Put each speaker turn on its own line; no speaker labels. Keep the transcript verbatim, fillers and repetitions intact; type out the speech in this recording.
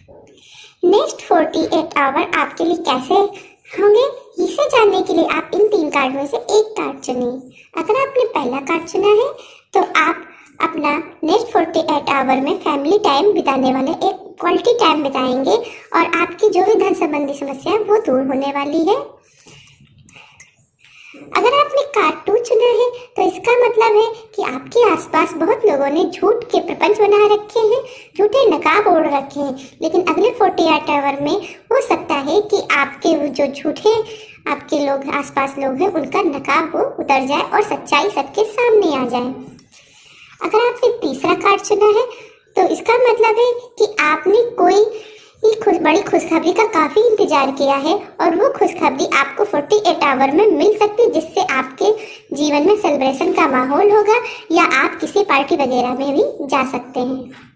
Next अड़तालीस our आपके लिए कैसे होंगे, इसे जानने के लिए आप इन तीन कार्ड में से एक कार्ड चुनिए। अगर आपने पहला कार्ड चुना है तो आप अपना नेक्स्ट अड़तालीस आवर में फैमिली टाइम बिताने वाले एक क्वालिटी टाइम बिताएंगे और आपकी जो भी धन संबंधी समस्या है वो दूर होने वाली है। अगर आपने कार्ड टू चुना है तो इसका मतलब है कि आपके आसपास बहुत लोगों ने झूठ के प्रपंच बना रखे हैं, झूठे नकाब ओढ़ रखे हैं, लेकिन अगले अड़तालीस आवर में हो सकता है कि आपके जो झूठे आपके लोग आसपास लोग हैं उनका नकाब वो उतर जाए और सच्चाई सबके सामने आ जाए। अगर आपने तीसरा कार्ड चुना है तो इसका मतलब है कि आपने कोई खुश बड़ी खुशखबरी का काफी इंतजार किया है और वो खुशखबरी आपको अड़तालीस आवर में मिल सकती है, जिससे आपके जीवन में सेलिब्रेशन का माहौल होगा या आप किसी पार्टी वगैरह में भी जा सकते हैं।